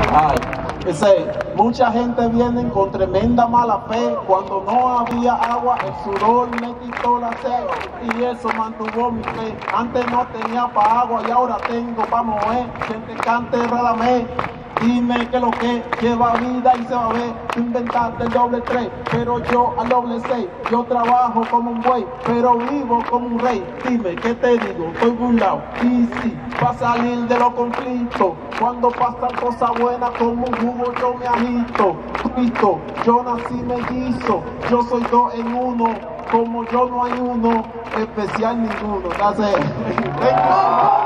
Ay, mucha gente viene con tremenda mala fe. Cuando no había agua, el sudor me quitó la sed y eso mantuvo mi fe. Antes no tenía pa' agua y ahora tengo pa' mover. Gente cante Radamés. Dime que lo que lleva vida y se va a ver. Inventaste el doble 3, pero yo al doble 6. Yo trabajo como un buey, pero vivo como un rey. Dime, ¿qué te digo? Estoy burlado. Y sí, va a salir de los conflictos. Cuando pasan cosas buenas como un jugo yo me agito. Cristo, yo nací mellizo. Yo soy 2 en 1. Como yo no hay uno especial ninguno. That's it. Thank you.